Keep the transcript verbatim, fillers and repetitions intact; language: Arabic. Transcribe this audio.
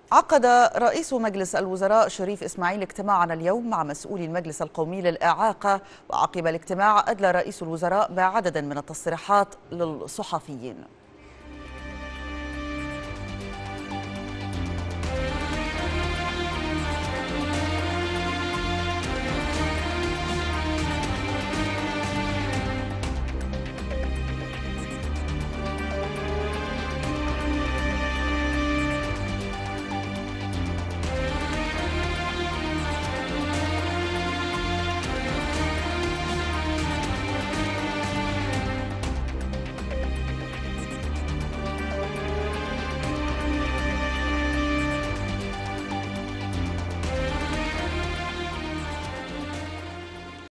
عقد رئيس مجلس الوزراء شريف إسماعيل اجتماعا اليوم مع مسؤولي المجلس القومي للإعاقة، وعقب الاجتماع أدلى رئيس الوزراء بعدد من التصريحات للصحفيين.